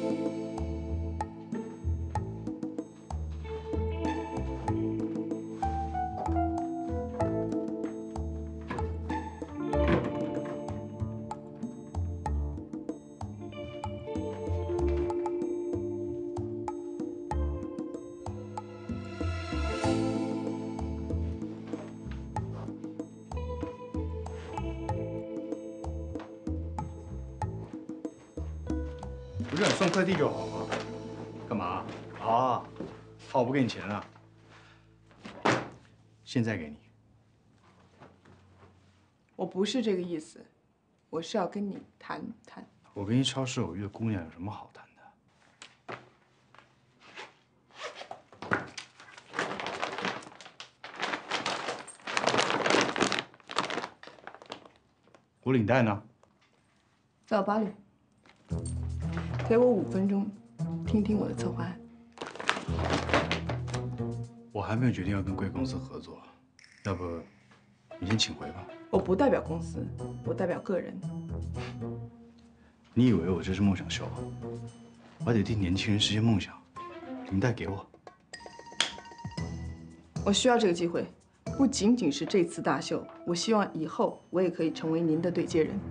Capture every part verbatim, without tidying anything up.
不是你送快递就好吗？干嘛？啊，怕我不给你钱啊？现在给你。 我不是这个意思，我是要跟你谈谈。 我跟一超市偶遇的姑娘有什么好谈的？我领带呢？ 在我包里。给我五分钟，听听我的策划案。 我还没有决定要跟贵公司合作，要不你先请回吧。 我不代表公司，我代表个人。 你以为我这是梦想秀？我还得替年轻人实现梦想。领带给我。 我需要这个机会，不仅仅是这次大秀，我希望以后我也可以成为您的对接人。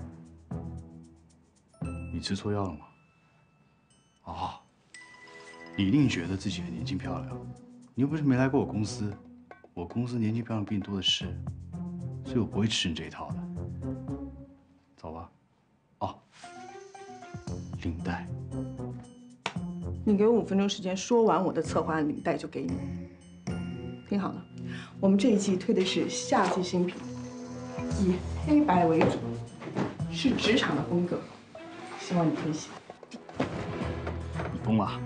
你吃错药了吗？哦，你一定觉得自己很年轻漂亮，你又不是没来过我公司，我公司年轻漂亮比你多的是，所以我不会吃你这一套的。走吧。哦，领带。 你给我五分钟时间，说完我的策划案，领带就给你。听好了，我们这一季推的是夏季新品，以黑白为主，是职场的风格，希望你可以喜欢。 你疯了？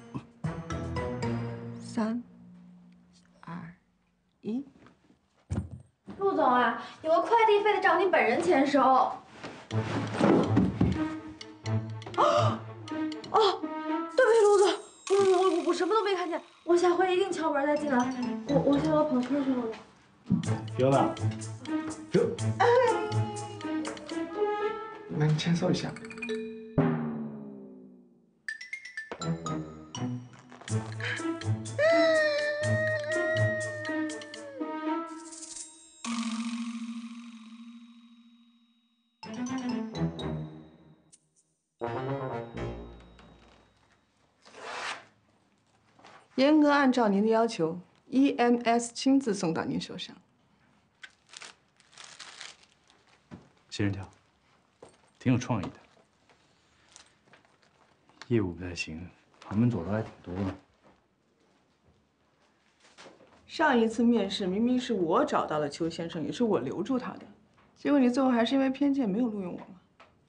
三、二、一。 陆总啊，有个快递非得找您本人签收。啊！哦，对不起，陆总，我我我我什么都没看见，我下回一定敲门再进来。我我先把朋友圈去了。 有了，有。来，你签收一下。 严格按照您的要求 ，E M S 亲自送到您手上。 仙人跳，挺有创意的。业务不太行，旁门左道还挺多的。 上一次面试明明是我找到了邱先生，也是我留住他的，结果你最后还是因为偏见没有录用我吗？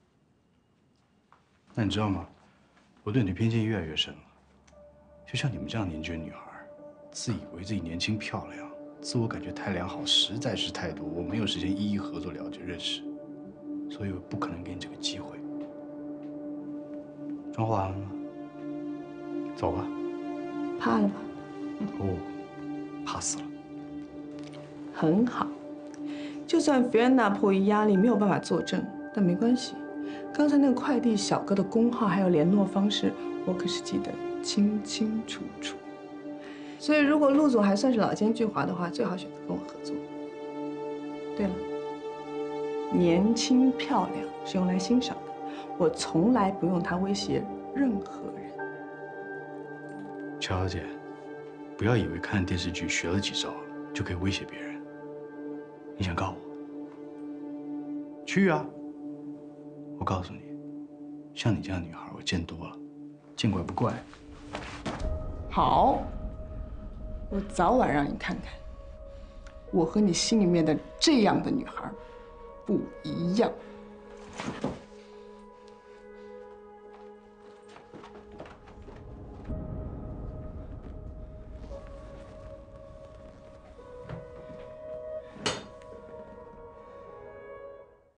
那你知道吗？我对你的偏见越来越深了。就像你们这样年轻的女孩，自以为自己年轻漂亮，自我感觉太良好，实在是太多，我没有时间一一合作、了解、认识，所以我不可能给你这个机会。妆化完了吗？走吧。 怕了吧？ 哦，怕死了。 很好，就算菲安娜迫于压力没有办法作证，但没关系。刚才那个快递小哥的工号还有联络方式，我可是记得清清楚楚。所以，如果陆总还算是老奸巨猾的话，最好选择跟我合作。对了，年轻漂亮是用来欣赏的，我从来不用它威胁任何人。 乔小姐，不要以为看电视剧学了几招就可以威胁别人。你想告我？去啊！我告诉你，像你这样的女孩我见多了，见怪不怪。 好，我早晚让你看看，我和你心里面的这样的女孩不一样。